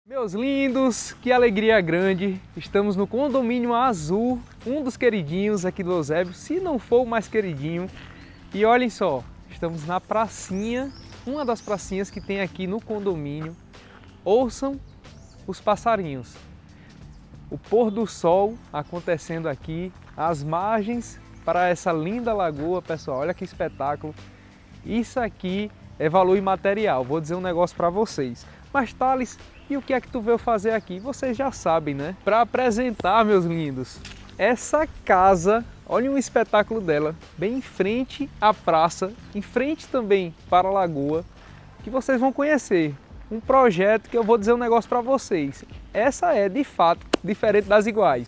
Meus lindos, que alegria grande! Estamos no Condomínio Azul, um dos queridinhos aqui do Eusébio, se não for o mais queridinho. E olhem só, estamos na pracinha, uma das pracinhas que tem aqui no condomínio. Ouçam os passarinhos. O pôr do sol acontecendo aqui, as margens para essa linda lagoa, pessoal, olha que espetáculo. Isso aqui é valor imaterial, vou dizer um negócio para vocês. Mas Thales, e o que é que tu veio fazer aqui? Vocês já sabem, né? Para apresentar, meus lindos, essa casa, olhem o espetáculo dela, bem em frente à praça, em frente também para a lagoa, que vocês vão conhecer. Um projeto que eu vou dizer um negócio para vocês. Essa é, de fato, diferente das iguais.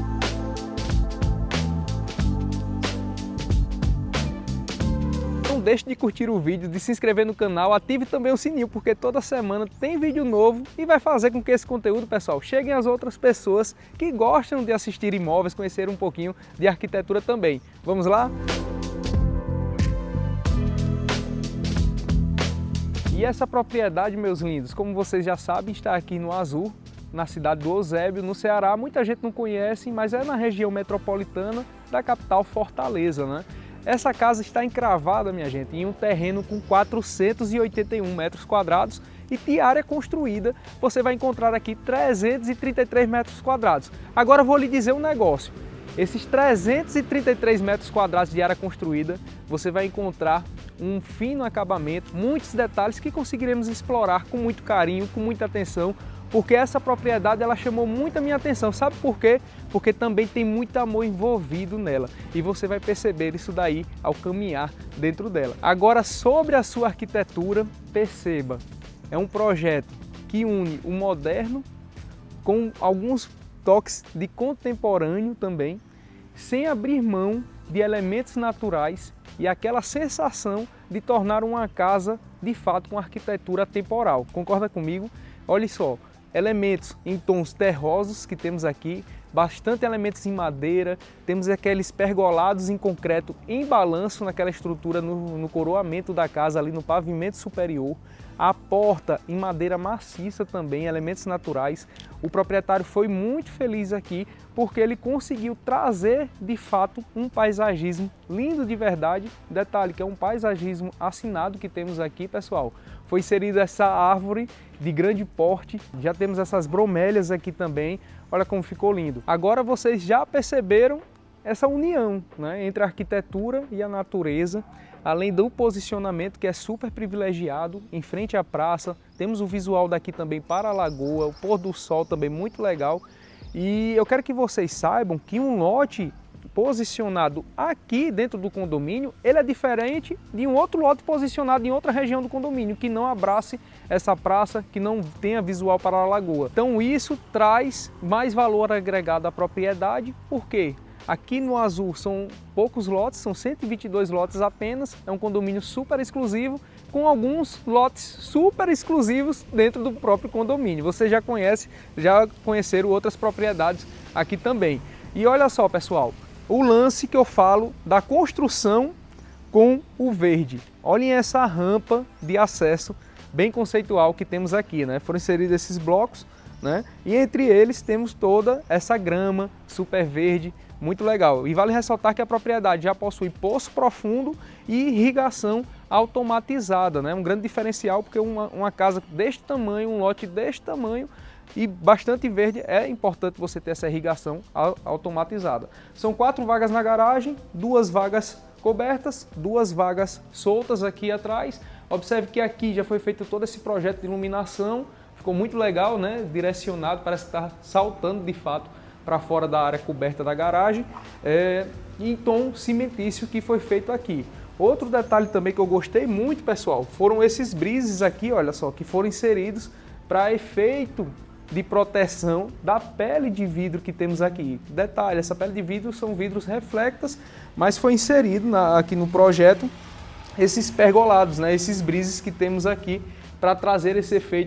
Não deixe de curtir o vídeo, de se inscrever no canal, ative também o sininho, porque toda semana tem vídeo novo e vai fazer com que esse conteúdo, pessoal, chegue às outras pessoas que gostam de assistir imóveis, conhecer um pouquinho de arquitetura também. Vamos lá? E essa propriedade, meus lindos, como vocês já sabem, está aqui no Azul, na cidade do Eusébio, no Ceará. Muita gente não conhece, mas é na região metropolitana da capital Fortaleza, né? Essa casa está encravada, minha gente, em um terreno com 481 metros quadrados e de área construída você vai encontrar aqui 333 metros quadrados. Agora eu vou lhe dizer um negócio. Esses 333 metros quadrados de área construída, você vai encontrar um fino acabamento, muitos detalhes que conseguiremos explorar com muito carinho, com muita atenção, porque essa propriedade ela chamou muito a minha atenção. Sabe por quê? Porque também tem muito amor envolvido nela e você vai perceber isso daí ao caminhar dentro dela. Agora, sobre a sua arquitetura, perceba, é um projeto que une o moderno com alguns toques de contemporâneo também, sem abrir mão de elementos naturais e aquela sensação de tornar uma casa de fato com arquitetura atemporal. Concorda comigo? Olha só, elementos em tons terrosos que temos aqui, bastante elementos em madeira, temos aqueles pergolados em concreto em balanço naquela estrutura no coroamento da casa, ali no pavimento superior, a porta em madeira maciça também, elementos naturais. O proprietário foi muito feliz aqui porque ele conseguiu trazer de fato um paisagismo lindo de verdade. Detalhe que é um paisagismo assinado que temos aqui, pessoal. Foi inserida essa árvore de grande porte, já temos essas bromélias aqui também, olha como ficou lindo. Agora vocês já perceberam essa união, né, entre a arquitetura e a natureza, além do posicionamento que é super privilegiado em frente à praça. Temos o visual daqui também para a lagoa, o pôr do sol também muito legal. E eu quero que vocês saibam que um lote posicionado aqui dentro do condomínio, ele é diferente de um outro lote posicionado em outra região do condomínio, que não abrace essa praça, que não tenha visual para a lagoa. Então isso traz mais valor agregado à propriedade. Por quê? Aqui no Azul são poucos lotes, são 122 lotes apenas, é um condomínio super exclusivo, com alguns lotes super exclusivos dentro do próprio condomínio. Você já conheceram outras propriedades aqui também. E olha só, pessoal, o lance que eu falo da construção com o verde. Olhem essa rampa de acesso bem conceitual que temos aqui, né? Foram inseridos esses blocos, né? E entre eles temos toda essa grama super verde, muito legal. E vale ressaltar que a propriedade já possui poço profundo e irrigação automatizada, né? Um grande diferencial, porque uma casa deste tamanho, um lote deste tamanho e bastante verde, é importante você ter essa irrigação automatizada. São 4 vagas na garagem, 2 vagas cobertas, 2 vagas soltas aqui atrás. Observe que aqui já foi feito todo esse projeto de iluminação, ficou muito legal, né? Direcionado, parece que está saltando de fato para fora da área coberta da garagem, em tom cimentício que foi feito aqui. Outro detalhe também que eu gostei muito, pessoal, foram esses brises aqui, olha só, que foram inseridos para efeito de proteção da pele de vidro que temos aqui. Detalhe, essa pele de vidro são vidros reflectas, mas foi inserido aqui no projeto esses pergolados, né, esses brises que temos aqui para trazer esse efeito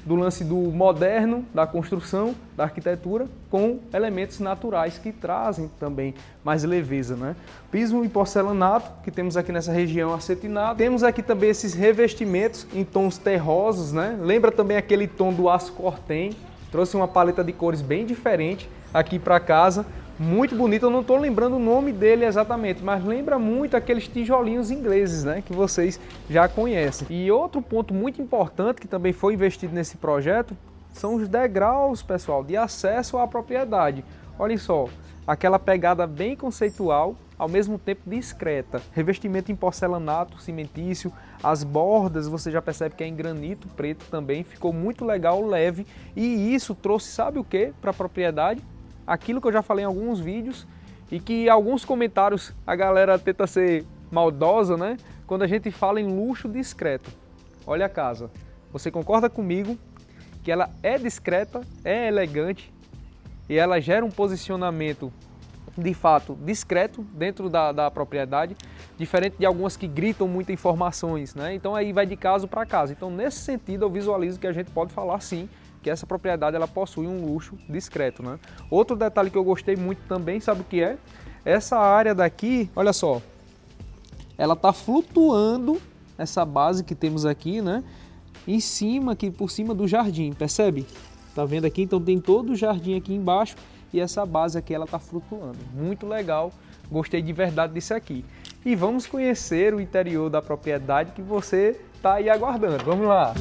do lance do moderno, da construção, da arquitetura, com elementos naturais que trazem também mais leveza, né? Piso em porcelanato, que temos aqui nessa região acetinado. Temos aqui também esses revestimentos em tons terrosos, né? Lembra também aquele tom do aço cortem. Trouxe uma paleta de cores bem diferente aqui para casa. Muito bonito, eu não estou lembrando o nome dele exatamente, mas lembra muito aqueles tijolinhos ingleses, né, que vocês já conhecem. E outro ponto muito importante que também foi investido nesse projeto são os degraus, pessoal, de acesso à propriedade. Olha só, aquela pegada bem conceitual, ao mesmo tempo discreta. Revestimento em porcelanato cimentício, as bordas você já percebe que é em granito preto também, ficou muito legal, leve, e isso trouxe, sabe o que, para a propriedade? Aquilo que eu já falei em alguns vídeos e que alguns comentários a galera tenta ser maldosa, né? Quando a gente fala em luxo discreto. Olha a casa. Você concorda comigo que ela é discreta, é elegante e ela gera um posicionamento de fato discreto dentro da propriedade, diferente de algumas que gritam muitas informações, né? Então aí vai de caso para caso. Então nesse sentido eu visualizo que a gente pode falar sim que essa propriedade ela possui um luxo discreto, né? Outro detalhe que eu gostei muito também, sabe o que é? Essa área daqui, olha só, ela está flutuando, essa base que temos aqui, né? Em cima, aqui por cima do jardim, percebe? Tá vendo aqui? Então tem todo o jardim aqui embaixo e essa base aqui ela está flutuando. Muito legal, gostei de verdade disso aqui. E vamos conhecer o interior da propriedade que você está aí aguardando. Vamos lá!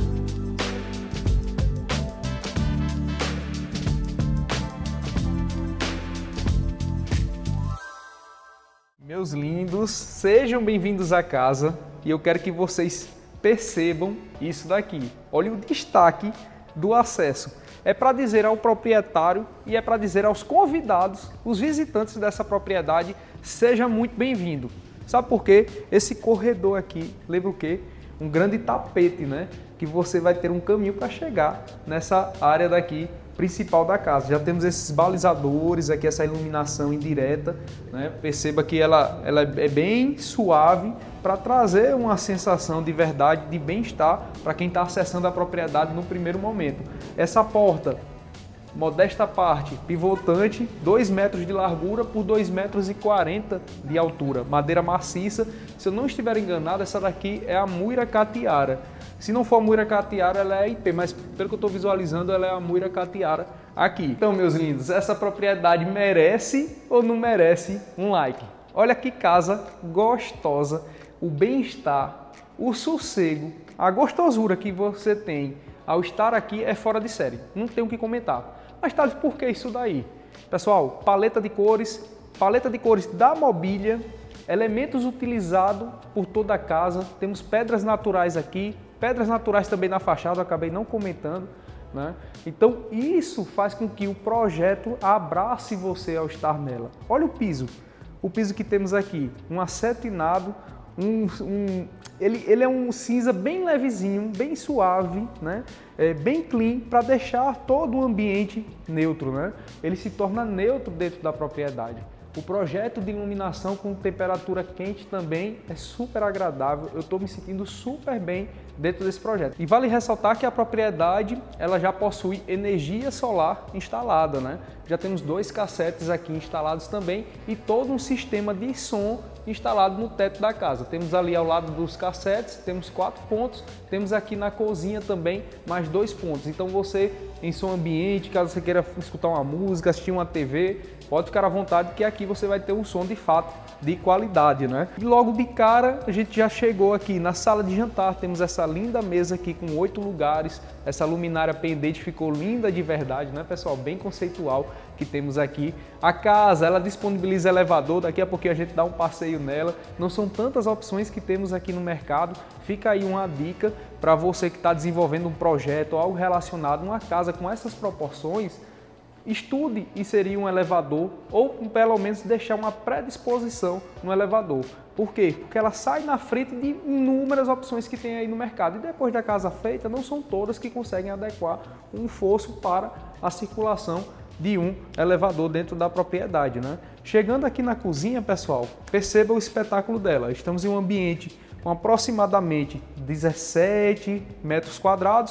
Meus lindos, sejam bem-vindos à casa e eu quero que vocês percebam isso daqui. Olha o destaque do acesso. É para dizer ao proprietário e é para dizer aos convidados, os visitantes dessa propriedade, seja muito bem-vindo. Sabe por quê? Esse corredor aqui, lembra o quê? Um grande tapete, né? Que você vai ter um caminho para chegar nessa área daqui principal da casa. Já temos esses balizadores aqui, essa iluminação indireta, né? Perceba que ela é bem suave para trazer uma sensação de verdade, de bem-estar para quem está acessando a propriedade no primeiro momento. Essa porta, modesta parte, pivotante, 2 metros de largura por 2,40 metros de altura, madeira maciça. Se eu não estiver enganado, essa daqui é a Muira Catiara. Se não for a Muira Catiara, ela é IP, mas pelo que eu estou visualizando, ela é a Muira Catiara aqui. Então, meus lindos, essa propriedade merece ou não merece um like? Olha que casa gostosa, o bem-estar, o sossego, a gostosura que você tem ao estar aqui é fora de série. Não tenho o que comentar. Mas Thales, por que isso daí? Pessoal, paleta de cores da mobília, elementos utilizados por toda a casa, temos pedras naturais aqui, pedras naturais também na fachada, eu acabei não comentando, né? Então isso faz com que o projeto abrace você ao estar nela. Olha o piso que temos aqui, um acetinado, ele é um cinza bem levezinho, bem suave, né? Bem clean, para deixar todo o ambiente neutro, né? Ele se torna neutro dentro da propriedade. O projeto de iluminação com temperatura quente também é super agradável, eu estou me sentindo super bem dentro desse projeto. E vale ressaltar que a propriedade ela já possui energia solar instalada, né? Já temos 2 cassetes aqui instalados também e todo um sistema de som instalado no teto da casa. Temos ali ao lado dos cassetes, temos 4 pontos, temos aqui na cozinha também mais 2 pontos. Então você, em som ambiente, caso você queira escutar uma música, assistir uma TV, pode ficar à vontade que aqui você vai ter um som de fato de qualidade, né? E logo de cara a gente já chegou aqui na sala de jantar, temos essa linda mesa aqui com 8 lugares, essa luminária pendente ficou linda de verdade, né, pessoal? Bem conceitual que temos aqui. A casa, ela disponibiliza elevador, daqui a pouquinho a gente dá um passeio nela. Não são tantas opções que temos aqui no mercado, fica aí uma dica para você que está desenvolvendo um projeto ou algo relacionado, uma casa com essas proporções, estude inserir um elevador ou pelo menos deixar uma predisposição no elevador. Por quê? Porque ela sai na frente de inúmeras opções que tem aí no mercado. E depois da casa feita, não são todas que conseguem adequar um fosso para a circulação de um elevador dentro da propriedade, né? Chegando aqui na cozinha, pessoal, perceba o espetáculo dela. Estamos em um ambiente com aproximadamente 17 metros quadrados,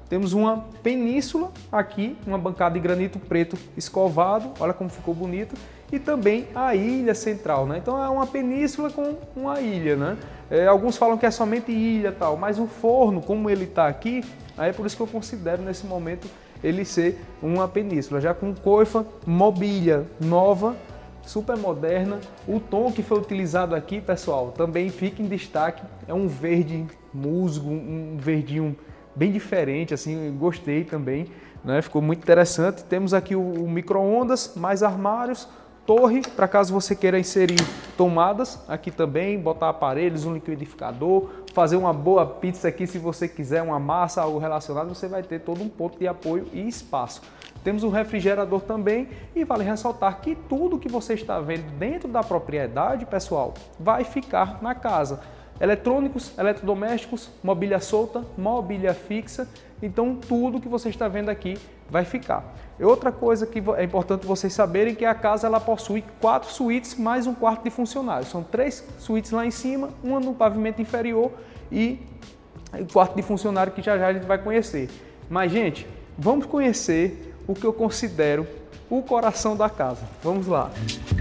temos uma península aqui, uma bancada de granito preto escovado, olha como ficou bonito, e também a ilha central, né? Então é uma península com uma ilha, né? Alguns falam que é somente ilha e tal, mas o forno, como ele está aqui, aí é por isso que eu considero nesse momento ele ser uma península, já com coifa, mobília nova, super moderna. O tom que foi utilizado aqui, pessoal, também fica em destaque, é um verde musgo, um verdinho bem diferente, assim, gostei também, né? Ficou muito interessante. Temos aqui o micro-ondas, mais armários, torre, para caso você queira inserir tomadas, aqui também, botar aparelhos, um liquidificador, fazer uma boa pizza aqui, se você quiser, uma massa, algo relacionado, você vai ter todo um ponto de apoio e espaço. Temos um refrigerador também e vale ressaltar que tudo que você está vendo dentro da propriedade, pessoal, vai ficar na casa. Eletrônicos, eletrodomésticos, mobília solta, mobília fixa, então tudo que você está vendo aqui vai ficar. E outra coisa que é importante vocês saberem que a casa ela possui 4 suítes mais um quarto de funcionários. São 3 suítes lá em cima, uma no pavimento inferior e o quarto de funcionário que já a gente vai conhecer. Mas, gente, vamos conhecer o que eu considero o coração da casa. Vamos lá!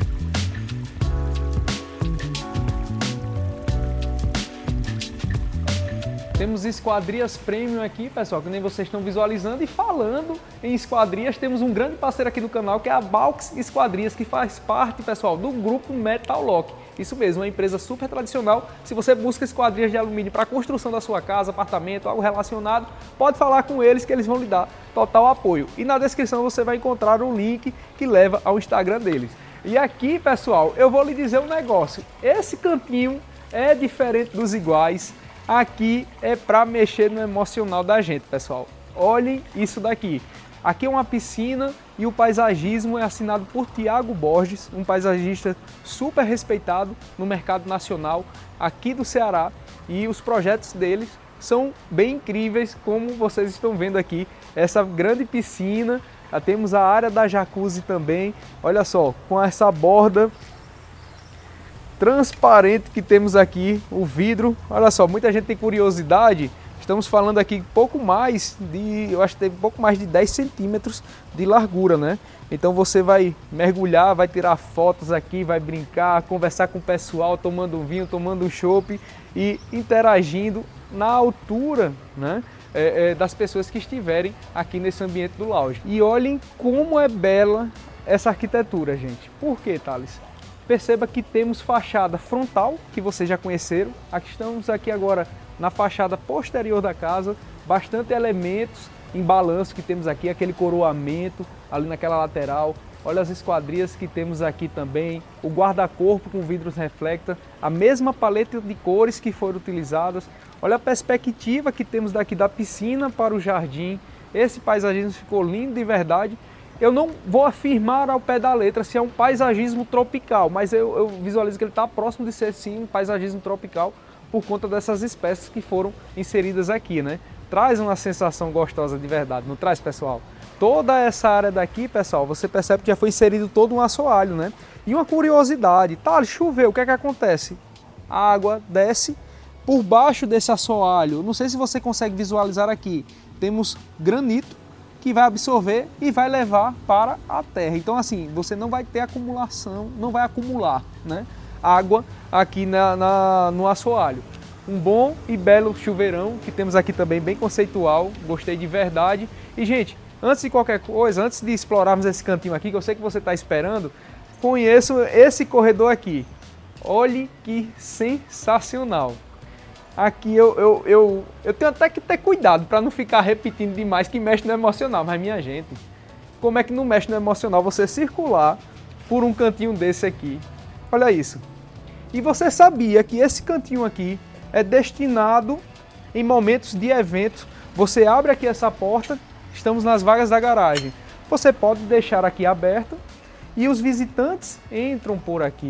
Temos esquadrias premium aqui, pessoal, que nem vocês estão visualizando. E falando em esquadrias, temos um grande parceiro aqui do canal, que é a Balks Esquadrias, que faz parte, pessoal, do grupo Metal Lock. Isso mesmo, uma empresa super tradicional. Se você busca esquadrias de alumínio para a construção da sua casa, apartamento, algo relacionado, pode falar com eles que eles vão lhe dar total apoio. E na descrição você vai encontrar um link que leva ao Instagram deles. E aqui, pessoal, eu vou lhe dizer um negócio. Esse cantinho é diferente dos iguais. Aqui é para mexer no emocional da gente, pessoal. Olhem isso daqui. Aqui é uma piscina e o paisagismo é assinado por Tiago Borges, um paisagista super respeitado no mercado nacional aqui do Ceará. E os projetos deles são bem incríveis, como vocês estão vendo aqui. Essa grande piscina, temos a área da jacuzzi também. Olha só, com essa borda transparente que temos aqui, o vidro, olha só, muita gente tem curiosidade, estamos falando aqui pouco mais de, eu acho que tem pouco mais de 10 centímetros de largura, né? Então você vai mergulhar, vai tirar fotos aqui, vai brincar, conversar com o pessoal, tomando um vinho, tomando um chopp e interagindo na altura, né? Das pessoas que estiverem aqui nesse ambiente do lounge. E olhem como é bela essa arquitetura, gente. Por quê, Thales? Perceba que temos fachada frontal, que vocês já conheceram. Aqui estamos aqui agora na fachada posterior da casa, bastante elementos em balanço que temos aqui, aquele coroamento ali naquela lateral. Olha as esquadrias que temos aqui também, o guarda-corpo com vidros reflecta, a mesma paleta de cores que foram utilizadas. Olha a perspectiva que temos daqui da piscina para o jardim. Esse paisagismo ficou lindo de verdade. Eu não vou afirmar ao pé da letra se é um paisagismo tropical, mas eu visualizo que ele está próximo de ser sim um paisagismo tropical por conta dessas espécies que foram inseridas aqui, né? Traz uma sensação gostosa de verdade, não traz, pessoal? Toda essa área daqui, pessoal, você percebe que já foi inserido todo um assoalho, né? E uma curiosidade, tá, choveu, o que é que acontece? A água desce por baixo desse assoalho, não sei se você consegue visualizar aqui, temos granito, que vai absorver e vai levar para a terra. Então assim, você não vai ter acumulação, não vai acumular, né, água aqui no assoalho. Um bom e belo chuveirão que temos aqui também, bem conceitual, gostei de verdade. E gente, antes de qualquer coisa, antes de explorarmos esse cantinho aqui, que eu sei que você está esperando, conheço esse corredor aqui. Olhe que sensacional! Aqui eu tenho até que ter cuidado para não ficar repetindo demais que mexe no emocional. Mas minha gente, como é que não mexe no emocional você circular por um cantinho desse aqui? Olha isso. E você sabia que esse cantinho aqui é destinado em momentos de eventos. Você abre aqui essa porta, estamos nas vagas da garagem. Você pode deixar aqui aberta e os visitantes entram por aqui.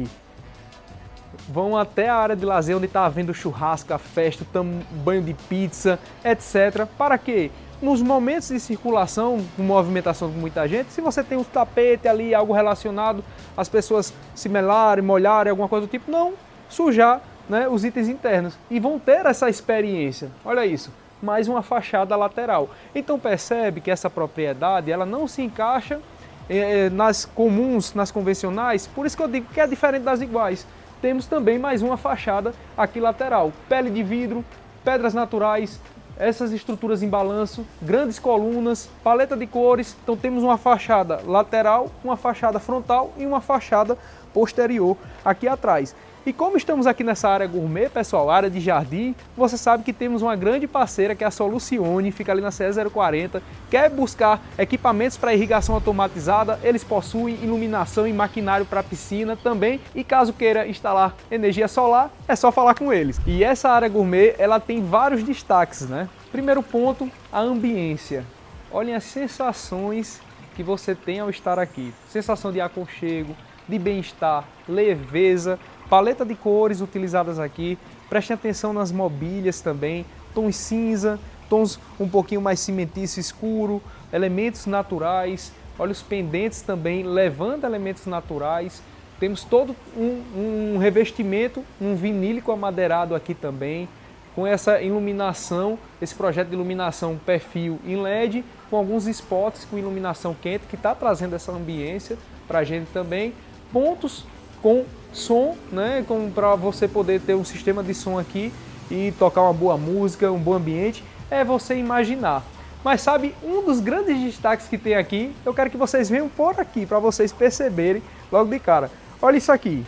Vão até a área de lazer onde está havendo churrasco, a festa, banho de pizza, etc. Para quê? Nos momentos de circulação, com movimentação com muita gente, se você tem um tapete ali, algo relacionado, as pessoas se melarem, molharem, alguma coisa do tipo, não sujar, né, os itens internos. E vão ter essa experiência. Olha isso. mais uma fachada lateral. Então percebe que essa propriedade ela não se encaixa nas comuns, nas convencionais, por isso que eu digo que é diferente das iguais. Temos também mais uma fachada aqui lateral, pele de vidro, pedras naturais, essas estruturas em balanço, grandes colunas, paleta de cores. Então temos uma fachada lateral, uma fachada frontal e uma fachada posterior aqui atrás. E como estamos aqui nessa área gourmet, pessoal, área de jardim, você sabe que temos uma grande parceira que é a Solucione, fica ali na CE 040, quer buscar equipamentos para irrigação automatizada, eles possuem iluminação e maquinário para piscina também, e caso queira instalar energia solar, é só falar com eles. E essa área gourmet, ela tem vários destaques, né? Primeiro ponto, a ambiência. Olhem as sensações que você tem ao estar aqui. Sensação de aconchego, de bem-estar, leveza, paleta de cores utilizadas aqui, prestem atenção nas mobílias também, tons cinza, tons um pouquinho mais cimentício escuro, elementos naturais, olha os pendentes também, levando elementos naturais, temos todo um revestimento, um vinílico amadeirado aqui também, com essa iluminação, esse projeto de iluminação perfil em LED, com alguns spots com iluminação quente, que está trazendo essa ambiência para a gente também, pontos com som, né, para você poder ter um sistema de som aqui e tocar uma boa música, um bom ambiente, é você imaginar. Mas sabe, um dos grandes destaques que tem aqui, eu quero que vocês venham por aqui, para vocês perceberem logo de cara. Olha isso aqui.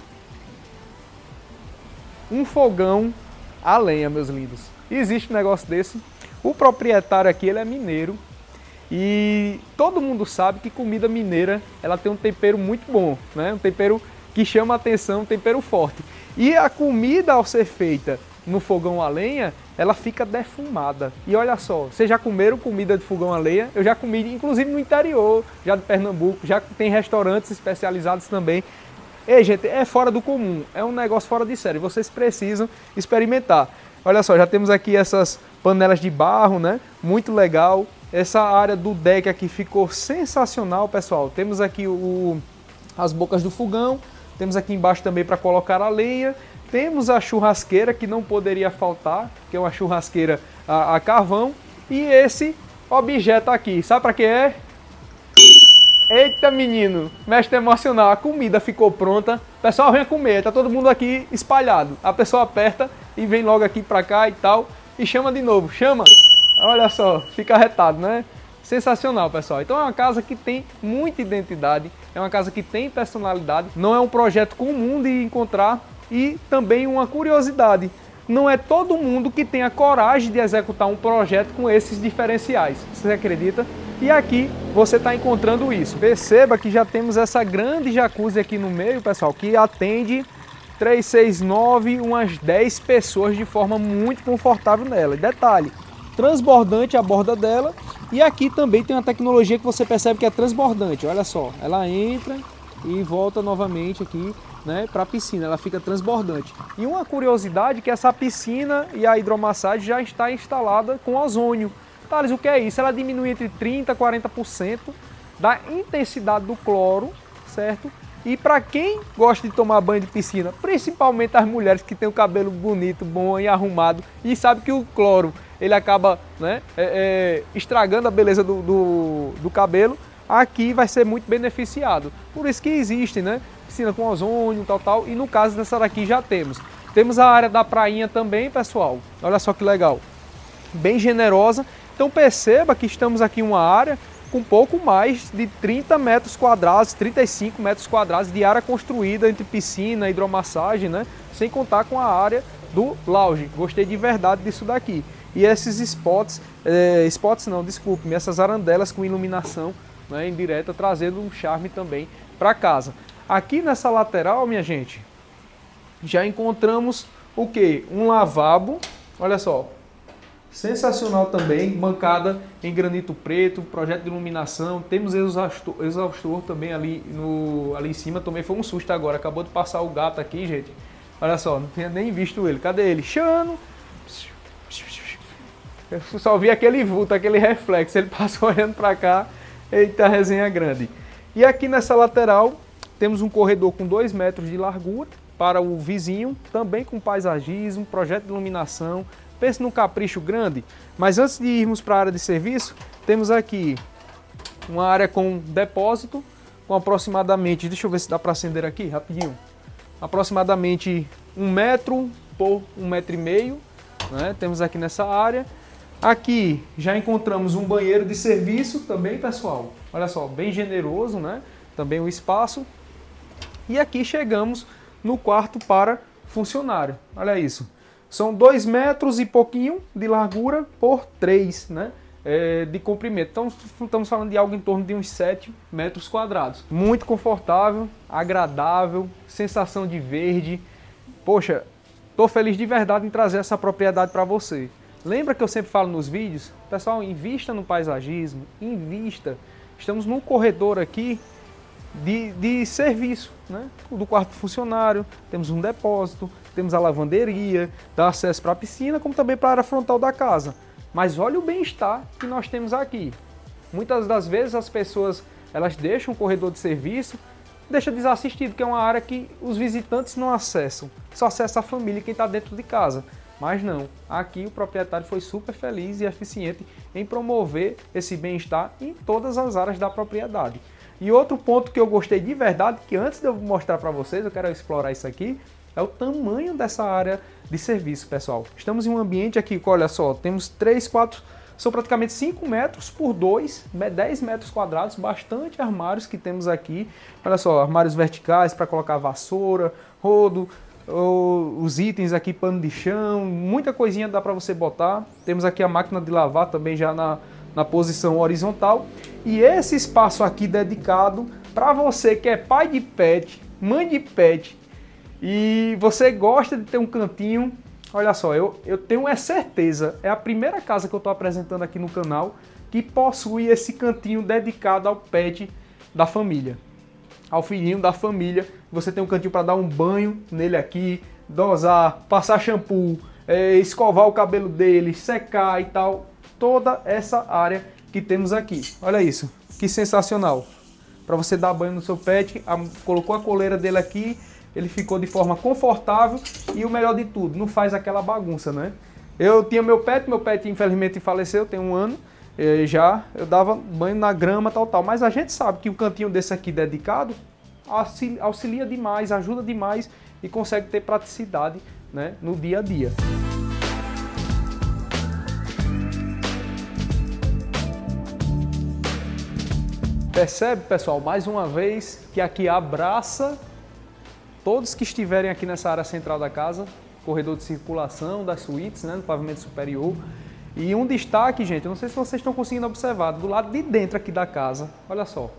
Um fogão a lenha, meus lindos. Existe um negócio desse. O proprietário aqui, ele é mineiro. E todo mundo sabe que comida mineira, ela tem um tempero muito bom, né? Um tempero que chama a atenção, um tempero forte. E a comida, ao ser feita no fogão a lenha, ela fica defumada. E olha só, vocês já comeram comida de fogão a lenha? Eu já comi, inclusive no interior, já de Pernambuco, já tem restaurantes especializados também. Ei, gente, é fora do comum, é um negócio fora de série, vocês precisam experimentar. Olha só, já temos aqui essas panelas de barro, né? Muito legal. Essa área do deck aqui ficou sensacional, pessoal. Temos aqui as bocas do fogão, temos aqui embaixo também para colocar a lenha. Temos a churrasqueira, que não poderia faltar, que é uma churrasqueira a carvão. E esse objeto aqui, sabe para que é? Eita, menino, mestre emocional, a comida ficou pronta. Pessoal, venha comer, tá todo mundo aqui espalhado. A pessoa aperta e vem logo aqui para cá e tal, e chama de novo, chama. Olha só, fica arretado, né? Sensacional, pessoal. Então é uma casa que tem muita identidade, é uma casa que tem personalidade, não é um projeto comum de encontrar. E também uma curiosidade, não é todo mundo que tem a coragem de executar um projeto com esses diferenciais, você acredita? E aqui você está encontrando isso. Perceba que já temos essa grande jacuzzi aqui no meio, pessoal, que atende 3, 6, 9, umas 10 pessoas de forma muito confortável nela. E detalhe, transbordante a borda dela. E aqui também tem uma tecnologia que você percebe que é transbordante. Olha só, ela entra e volta novamente aqui, né, para a piscina, ela fica transbordante. E uma curiosidade é que essa piscina e a hidromassagem já está instalada com ozônio. Thales, o que é isso? Ela diminui entre 30% a 40% da intensidade do cloro, certo? E para quem gosta de tomar banho de piscina, principalmente as mulheres que têm o cabelo bonito, bom e arrumado, e sabe que o cloro ele acaba, né, estragando a beleza do cabelo, aqui vai ser muito beneficiado. Por isso que existe, né, piscina com ozônio, tal, e no caso dessa daqui já temos. Temos a área da prainha também, pessoal. Olha só que legal. Bem generosa. Então perceba que estamos aqui em uma área com pouco mais de 30 metros quadrados, 35 metros quadrados de área construída entre piscina e hidromassagem, né? Sem contar com a área do lounge. Gostei de verdade disso daqui. E esses spots não, desculpe-me, essas arandelas com iluminação, né, indireta, trazendo um charme também para casa. Aqui nessa lateral, minha gente, já encontramos o que? Um lavabo, olha só. Sensacional também, bancada em granito preto, projeto de iluminação, temos exaustor também ali em cima, também foi um susto agora, acabou de passar o gato aqui, gente, olha só, não tinha nem visto ele, cadê ele? Chano, eu só vi aquele vulto, aquele reflexo, ele passou olhando para cá, eita resenha grande. E aqui nessa lateral temos um corredor com 2 metros de largura para o vizinho, também com paisagismo, projeto de iluminação, Pense num capricho grande. Mas antes de irmos para a área de serviço, temos aqui uma área com depósito, com aproximadamente, deixa eu ver se dá para acender aqui rapidinho, aproximadamente 1 metro por 1,5 metro, né? Temos aqui nessa área. Aqui já encontramos um banheiro de serviço também, pessoal. Olha só, bem generoso, né? Também o espaço. E aqui chegamos no quarto para funcionário. Olha isso. São 2 metros e pouquinho de largura por 3, né? De comprimento. Então estamos falando de algo em torno de uns 7 metros quadrados. Muito confortável, agradável, sensação de verde. Poxa, estou feliz de verdade em trazer essa propriedade para você. Lembra que eu sempre falo nos vídeos? Pessoal, invista no paisagismo, invista. Estamos num corredor aqui de serviço, né? Do quarto funcionário, temos um depósito, temos a lavanderia, dá acesso para a piscina, como também para a área frontal da casa. Mas olha o bem-estar que nós temos aqui. Muitas das vezes as pessoas elas deixam o corredor de serviço, deixa desassistido, que é uma área que os visitantes não acessam, só acessa a família e quem está dentro de casa. Mas não, aqui o proprietário foi super feliz e eficiente em promover esse bem-estar em todas as áreas da propriedade. E outro ponto que eu gostei de verdade, que antes de eu mostrar para vocês, eu quero explorar isso aqui, é o tamanho dessa área de serviço, pessoal. Estamos em um ambiente aqui, olha só, temos 3, 4, são praticamente 5 metros por 2, 10 metros quadrados, bastante armários que temos aqui. Olha só, armários verticais para colocar vassoura, rodo, os itens aqui, pano de chão, muita coisinha dá para você botar. Temos aqui a máquina de lavar também já na posição horizontal. E esse espaço aqui dedicado para você que é pai de pet, mãe de pet, e você gosta de ter um cantinho. Olha só, eu tenho certeza, é a primeira casa que eu estou apresentando aqui no canal que possui esse cantinho dedicado ao pet da família, ao filhinho da família. Você tem um cantinho para dar um banho nele aqui, dosar, passar shampoo, escovar o cabelo dele, secar e tal. Toda essa área que temos aqui. Olha isso, que sensacional. Para você dar banho no seu pet, colocou a coleira dele aqui, ele ficou de forma confortável e o melhor de tudo, não faz aquela bagunça, né? Eu tinha meu pet infelizmente faleceu, tem 1 ano, eu dava banho na grama, tal, mas a gente sabe que um cantinho desse aqui dedicado auxilia demais, ajuda demais e consegue ter praticidade, né, no dia a dia. Percebe, pessoal, mais uma vez que aqui abraça todos que estiverem aqui nessa área central da casa, corredor de circulação das suítes, né, no pavimento superior. E um destaque, gente, eu não sei se vocês estão conseguindo observar, do lado de dentro aqui da casa, olha só.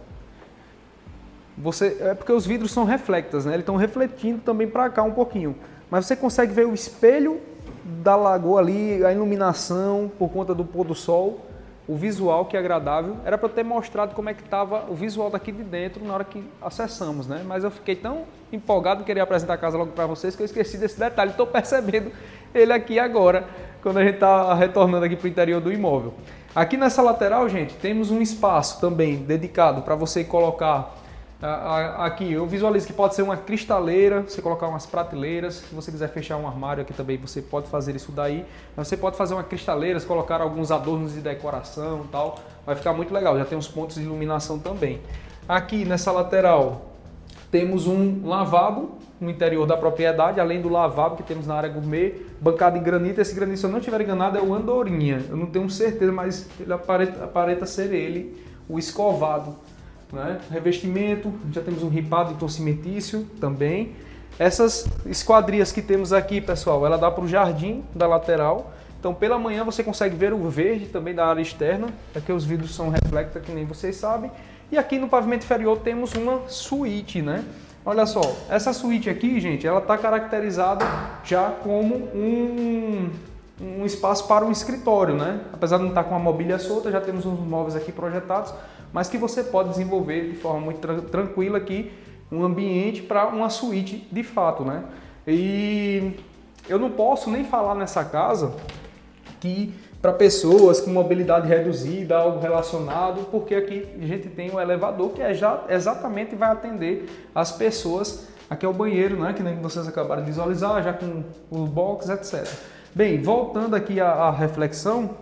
É porque os vidros são reflectors, né? Eles estão refletindo também para cá um pouquinho. Mas você consegue ver o espelho da lagoa ali, a iluminação por conta do pôr do sol, o visual que é agradável. Era para eu ter mostrado como é que estava o visual daqui de dentro na hora que acessamos, né? Mas eu fiquei tão empolgado em querer apresentar a casa logo para vocês que eu esqueci desse detalhe. Estou percebendo ele aqui agora, quando a gente está retornando aqui para o interior do imóvel. Aqui nessa lateral, gente, temos um espaço também dedicado para você colocar aqui. Eu visualizo que pode ser uma cristaleira, você colocar umas prateleiras. Se você quiser fechar um armário aqui também, você pode fazer isso daí. Mas você pode fazer uma cristaleira, colocar alguns adornos de decoração e tal. Vai ficar muito legal. Já tem uns pontos de iluminação também. Aqui nessa lateral temos um lavabo no interior da propriedade, além do lavabo que temos na área gourmet, bancada em granito. Esse granito, se eu não estiver enganado, é o Andorinha. Eu não tenho certeza, mas ele aparenta ser ele, o escovado, né? Revestimento, já temos um ripado então cimentício também. Essas esquadrias que temos aqui, pessoal, ela dá para o jardim da lateral. Então pela manhã você consegue ver o verde também da área externa. Aqui os vidros são reflector, que nem vocês sabem. E aqui no pavimento inferior temos uma suíte, né? Olha só, essa suíte aqui, gente, ela está caracterizada já como um espaço para um escritório, né? Apesar de não estar com a mobília solta, já temos uns móveis aqui projetados, mas que você pode desenvolver de forma muito tranquila aqui um ambiente para uma suíte de fato, né? E eu não posso nem falar nessa casa que para pessoas com mobilidade reduzida, algo relacionado, porque aqui a gente tem um elevador que exatamente vai atender as pessoas. Aqui é o banheiro, né, que nem vocês acabaram de visualizar, já com os box, etc. Bem, voltando aqui à reflexão,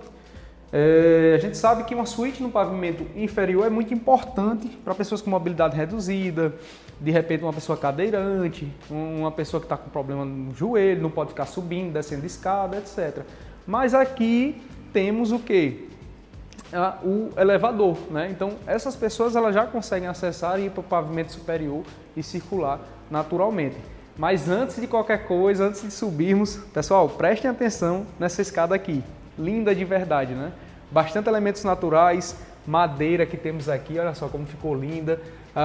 a gente sabe que uma suíte no pavimento inferior é muito importante para pessoas com mobilidade reduzida, de repente uma pessoa cadeirante, uma pessoa que está com problema no joelho, não pode ficar subindo, descendo escada, etc. Mas aqui temos o quê? O elevador, né? Então essas pessoas elas já conseguem acessar e ir para o pavimento superior e circular naturalmente. Mas antes de qualquer coisa, antes de subirmos, pessoal, prestem atenção nessa escada aqui, linda de verdade, né? Bastante elementos naturais, madeira que temos aqui, olha só como ficou linda,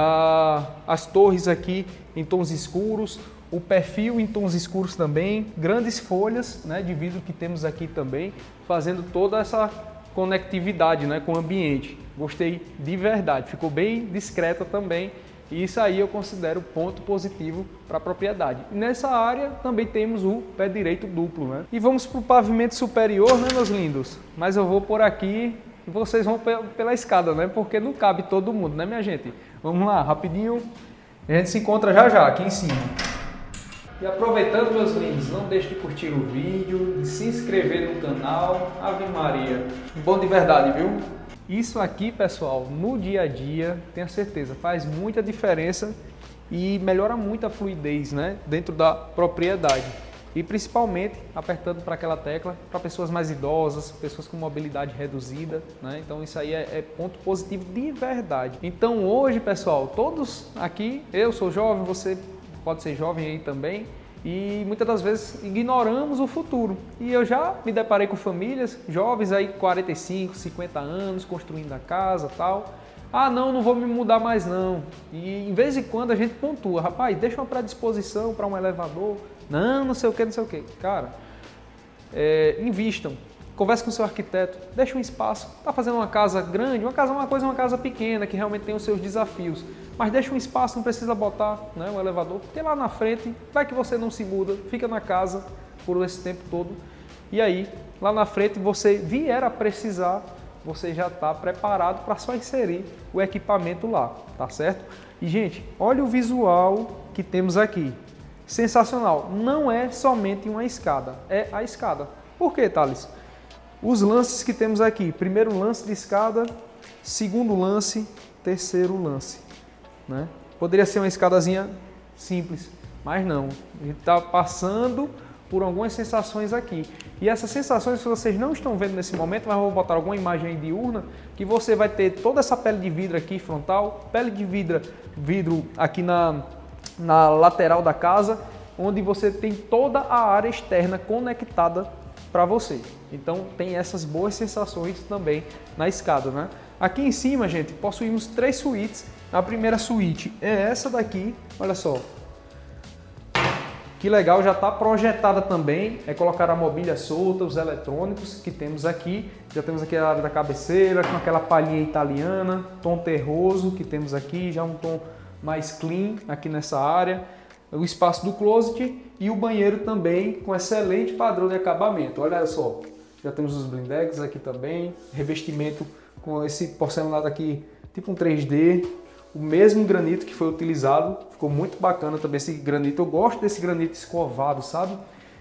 as torres aqui em tons escuros, o perfil em tons escuros também, grandes folhas, né, de vidro que temos aqui também, fazendo toda essa conectividade, né, com o ambiente. Gostei de verdade, ficou bem discreta também e isso aí eu considero ponto positivo para a propriedade. E nessa área também temos o pé direito duplo, né? E vamos para o pavimento superior, né, meus lindos? Mas eu vou por aqui e vocês vão pela escada, né? Porque não cabe todo mundo, né, minha gente? Vamos lá, rapidinho. A gente se encontra já já aqui em cima. E aproveitando, meus lindos, não deixe de curtir o vídeo, de se inscrever no canal. Ave Maria, bom de verdade, viu? Isso aqui, pessoal, no dia a dia, tenha certeza, faz muita diferença e melhora muito a fluidez, né, dentro da propriedade. E principalmente apertando para aquela tecla para pessoas mais idosas, pessoas com mobilidade reduzida, né? Então isso aí é ponto positivo de verdade. Então hoje, pessoal, todos aqui, eu sou jovem, você pode ser jovem aí também, e muitas das vezes ignoramos o futuro. E eu já me deparei com famílias jovens aí, 45, 50 anos, construindo a casa e tal. Ah, não vou me mudar mais não. E em vez em quando a gente pontua, rapaz, deixa uma predisposição para um elevador. Não sei o que, não sei o que. Cara, invistam. Converse com o seu arquiteto, deixa um espaço. Está fazendo uma casa grande, uma casa pequena que realmente tem os seus desafios. Mas deixa um espaço, não precisa botar, né, um elevador, porque lá na frente vai que você não se muda, fica na casa por esse tempo todo. E aí, lá na frente, você vier a precisar, você já está preparado para só inserir o equipamento lá, tá certo? E, gente, olha o visual que temos aqui. Sensacional. Não é somente uma escada, é a escada. Por quê, Thales? Os lances que temos aqui, primeiro lance de escada, segundo lance, terceiro lance, né? Poderia ser uma escadazinha simples, mas não. A gente está passando por algumas sensações aqui. E essas sensações, se vocês não estão vendo nesse momento, mas eu vou botar alguma imagem aí diurna, que você vai ter toda essa pele de vidro aqui frontal, pele de vidro aqui na lateral da casa, onde você tem toda a área externa conectada para você. Então tem essas boas sensações também na escada, né? Aqui em cima, gente, possuímos 3 suítes. A primeira suíte é essa daqui, olha só. Que legal, já está projetada também, colocar a mobília solta, os eletrônicos que temos aqui. Já temos aqui a área da cabeceira, com aquela palhinha italiana, tom terroso que temos aqui, já um tom mais clean aqui nessa área. O espaço do closet e o banheiro também com excelente padrão de acabamento. Olha só, já temos os blindex aqui também, revestimento com esse porcelanato aqui, tipo um 3D, o mesmo granito que foi utilizado, ficou muito bacana também esse granito. Eu gosto desse granito escovado, sabe?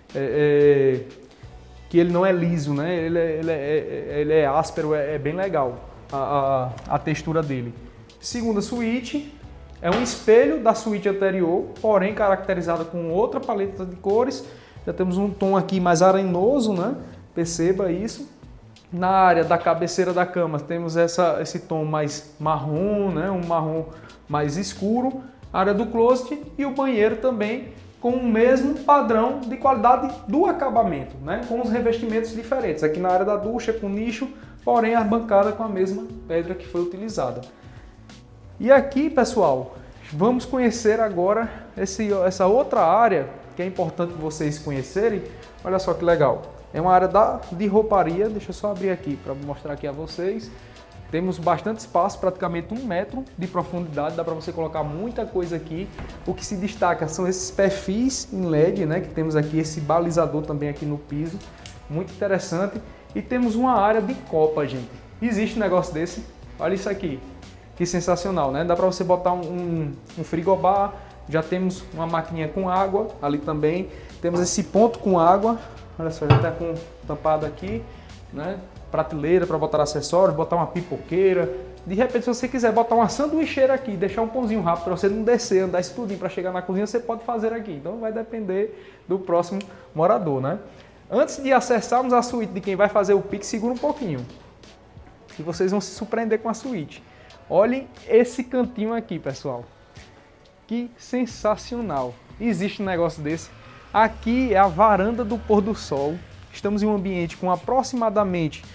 Que ele não é liso, né? Ele é áspero, é bem legal a textura dele. Segunda suíte. É um espelho da suíte anterior, porém caracterizada com outra paleta de cores. Já temos um tom aqui mais arenoso, né? Perceba isso. Na área da cabeceira da cama temos esse tom mais marrom, né? Um marrom mais escuro. A área do closet e o banheiro também com o mesmo padrão de qualidade do acabamento, né? Com os revestimentos diferentes. Aqui na área da ducha com nicho, porém a bancada com a mesma pedra que foi utilizada. E aqui, pessoal, vamos conhecer agora essa outra área que é importante vocês conhecerem. Olha só que legal. É uma área de rouparia. Deixa eu só abrir aqui para mostrar aqui a vocês. Temos bastante espaço, praticamente 1 metro de profundidade. Dá para você colocar muita coisa aqui. O que se destaca são esses perfis em LED, né? Que temos aqui esse balizador também aqui no piso. Muito interessante. E temos uma área de copa, gente. Existe um negócio desse? Olha isso aqui. Que sensacional, né? Dá para você botar um frigobar, já temos uma maquininha com água ali também, temos esse ponto com água, Olha só, já está com tampado aqui, né? Prateleira para botar acessórios, botar uma pipoqueira. De repente, se você quiser botar uma sanduicheira aqui, deixar um pãozinho rápido para você não descer, andar isso tudinho para chegar na cozinha, você pode fazer aqui. Então vai depender do próximo morador, né? Antes de acessarmos a suíte de quem vai fazer o Pix, segura um pouquinho. E vocês vão se surpreender com a suíte. Olhem esse cantinho aqui, pessoal. Que sensacional. Existe um negócio desse. Aqui é a varanda do pôr do sol. Estamos em um ambiente com aproximadamente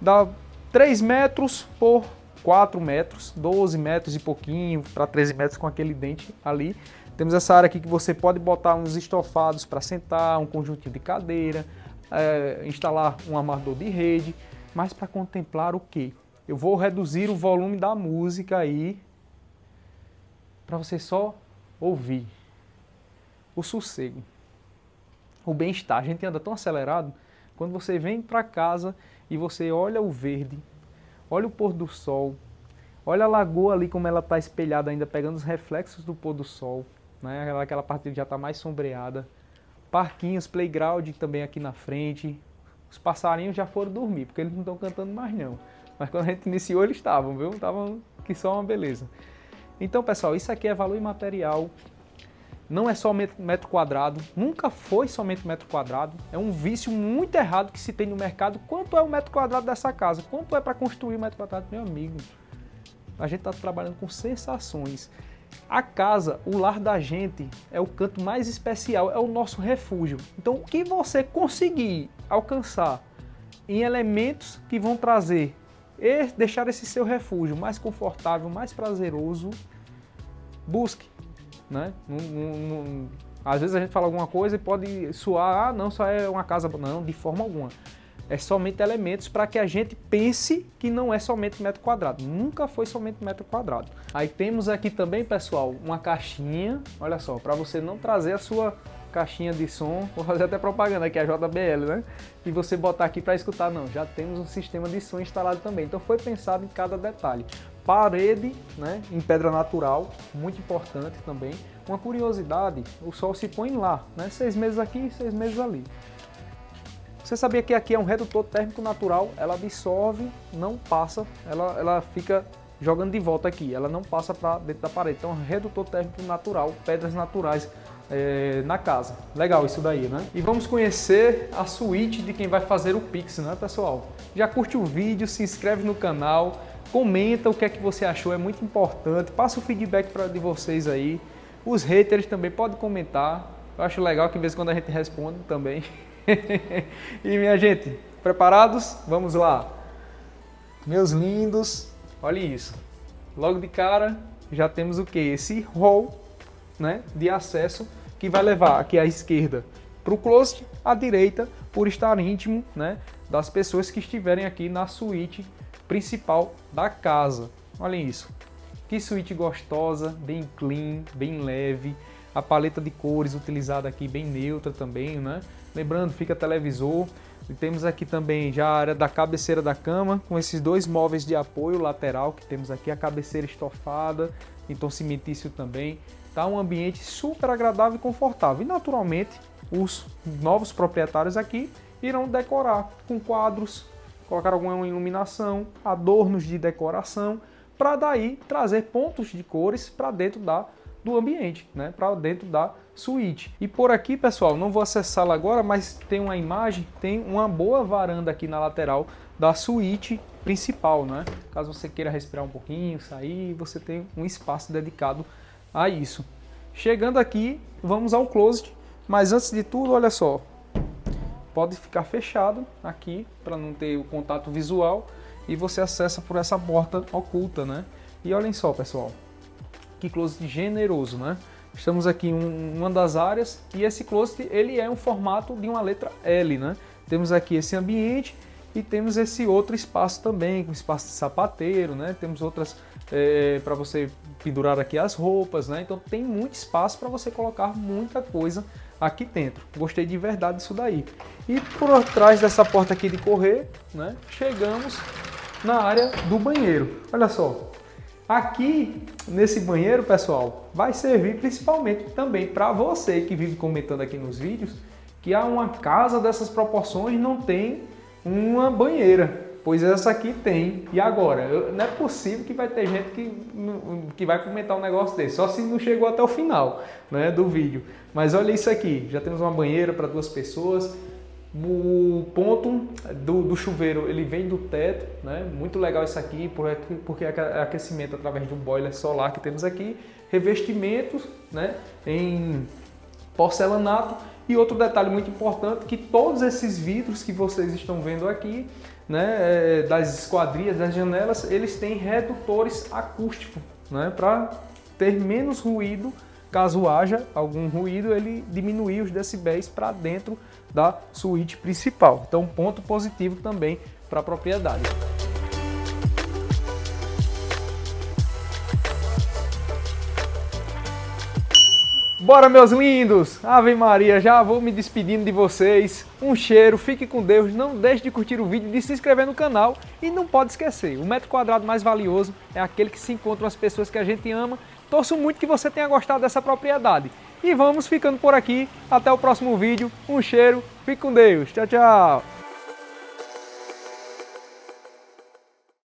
3 metros por 4 metros, 12 metros e pouquinho para 13 metros com aquele dente ali. Temos essa área aqui que você pode botar uns estofados para sentar, um conjuntinho de cadeira, instalar um amarrador de rede, mas para contemplar o quê? Eu vou reduzir o volume da música aí para você só ouvir o sossego, o bem-estar. A gente anda tão acelerado, quando você vem para casa e você olha o verde, olha o pôr do sol, olha a lagoa ali como ela está espelhada ainda, pegando os reflexos do pôr do sol, né? Aquela parte que já está mais sombreada. Parquinhos, playground também aqui na frente. Os passarinhos já foram dormir, porque eles não estão cantando mais não. Mas quando a gente iniciou eles estavam, viu? Estavam que só uma beleza. Então, pessoal, isso aqui é valor imaterial. Não é só metro quadrado, nunca foi somente metro quadrado. É um vício muito errado que se tem no mercado. Quanto é o metro quadrado dessa casa? Quanto é para construir o metro quadrado, meu amigo? A gente está trabalhando com sensações. A casa, o lar da gente, é o canto mais especial, é o nosso refúgio. Então, o que você conseguir alcançar em elementos que vão trazer e deixar esse seu refúgio mais confortável, mais prazeroso, busque. Né? Às vezes a gente fala alguma coisa e pode soar, ah, não, só é uma casa. Não, de forma alguma. É somente elementos para que a gente pense que não é somente metro quadrado. Nunca foi somente metro quadrado. Aí temos aqui também, pessoal, uma caixinha, olha só, para você não trazer a sua caixinha de som, vou fazer até propaganda aqui, a JBL, né? E você botar aqui para escutar, não, já temos um sistema de som instalado também. Então foi pensado em cada detalhe. Parede, né, em pedra natural, muito importante também. Uma curiosidade, o sol se põe lá, né? 6 meses aqui, 6 meses ali. Você sabia que aqui é um redutor térmico natural? Ela absorve, não passa, ela fica jogando de volta aqui, ela não passa para dentro da parede. Então, redutor térmico natural, pedras naturais na casa. Legal isso daí, né? E vamos conhecer a suíte de quem vai fazer o Pix, né, pessoal? Já curte o vídeo, se inscreve no canal, comenta o que é que você achou, é muito importante. Passa o feedback de vocês aí. Os haters também podem comentar. Eu acho legal que de vez em quando a gente responde também. E minha gente, preparados? Vamos lá. Meus lindos, olha isso. Logo de cara já temos o que? Esse hall, né, de acesso que vai levar aqui à esquerda para o closet, à direita por estar íntimo, né, das pessoas que estiverem aqui na suíte principal da casa. Olhem isso. Que suíte gostosa, bem clean, bem leve. A paleta de cores utilizada aqui bem neutra também, né? Lembrando, fica televisor. E temos aqui também já a área da cabeceira da cama, com esses 2 móveis de apoio lateral que temos aqui, a cabeceira estofada, em tom cimentício também. Tá um ambiente super agradável e confortável. E naturalmente, os novos proprietários aqui irão decorar com quadros, colocar alguma iluminação, adornos de decoração, para daí trazer pontos de cores para dentro do ambiente, né? Para dentro da suíte. E por aqui, pessoal, não vou acessá-la agora, mas tem uma imagem, tem uma boa varanda aqui na lateral da suíte principal, né? Caso você queira respirar um pouquinho, sair, você tem um espaço dedicado a isso. Chegando aqui, vamos ao closet, mas antes de tudo, olha só, pode ficar fechado aqui para não ter o contato visual e você acessa por essa porta oculta, né? E olhem só, pessoal, que closet generoso, né? Estamos aqui em uma das áreas e esse closet ele é um formato de uma letra L, né? Temos aqui esse ambiente e temos esse outro espaço também, com espaço de sapateiro, né? Temos outras para você pendurar aqui as roupas, né? Então tem muito espaço para você colocar muita coisa aqui dentro. Gostei de verdade disso daí. E por trás dessa porta aqui de correr, né? Chegamos na área do banheiro. Olha só. Aqui, nesse banheiro, pessoal, vai servir principalmente também para você que vive comentando aqui nos vídeos que uma casa dessas proporções não tem uma banheira, pois essa aqui tem. E agora? Não é possível que vai ter gente que vai comentar um negócio desse, só se não chegou até o final, né, do vídeo. Mas olha isso aqui, já temos uma banheira para 2 pessoas. O ponto do chuveiro, ele vem do teto, né? Muito legal isso aqui, porque é aquecimento através de um boiler solar que temos aqui. Revestimentos, né, em porcelanato. E outro detalhe muito importante, que todos esses vidros que vocês estão vendo aqui, né, das esquadrias, das janelas, eles têm redutores acústicos, né, para ter menos ruído. Caso haja algum ruído, ele diminuir os decibéis para dentro da suíte principal. Então, ponto positivo também para a propriedade. Bora, meus lindos! Ave Maria, já vou me despedindo de vocês. Um cheiro, fique com Deus, não deixe de curtir o vídeo, de se inscrever no canal e não pode esquecer, o metro quadrado mais valioso é aquele que se encontra as pessoas que a gente ama. Torço muito que você tenha gostado dessa propriedade. E vamos ficando por aqui. Até o próximo vídeo. Um cheiro. Fique com Deus. Tchau, tchau.